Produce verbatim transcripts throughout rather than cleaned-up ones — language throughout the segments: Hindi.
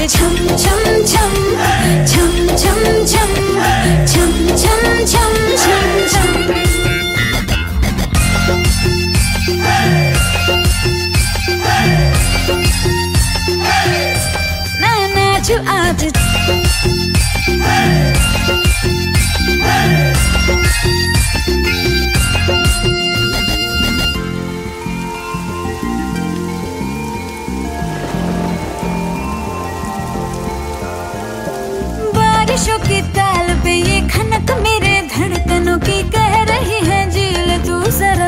छम छम छम छम छम छम छम छम छम छम छम। मैं नाचूं आज बारिशों की ताल पे ये खनक मेरे धड़कनों की कह रही है झील तू जरा।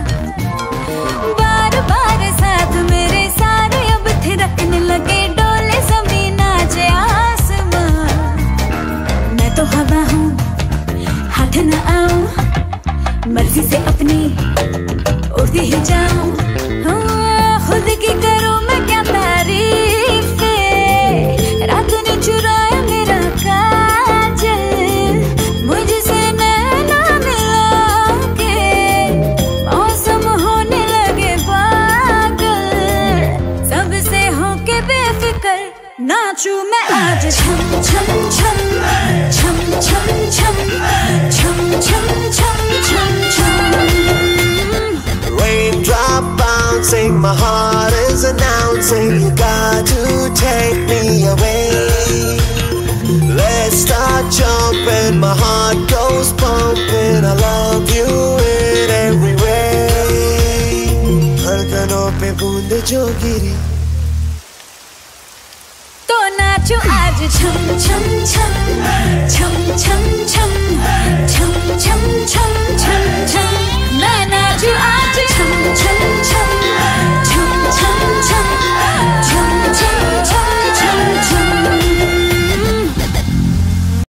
बार बार साथ मेरे सारे अब थिरकने लगे डोले ज़मीन नाचे आसमां। मैं तो हवा हूँ हाथ न आऊं मर्जी से अपनी उड़ती ही जाऊं। खुद की करूं मैं क्या तारीफ रात ने चुराया मेरा काजल मुझसे नैना मिला के मौसम होने लगे पागल। सबसे होके बेफिक्र नाचूं मैं आज छम छम छम छम छम छम छम छम छम छम छम। Raindrop bouncing, my heart is announcing you got to take me away. Let's start jumping, my heart goes pumping. I love you in every way. धड़कनों पे बूंद जो गिरी तो नाचूं आज छम छम छम छम छम छम छम छम छम छम छम। मैं नाचूं आज छम छम छम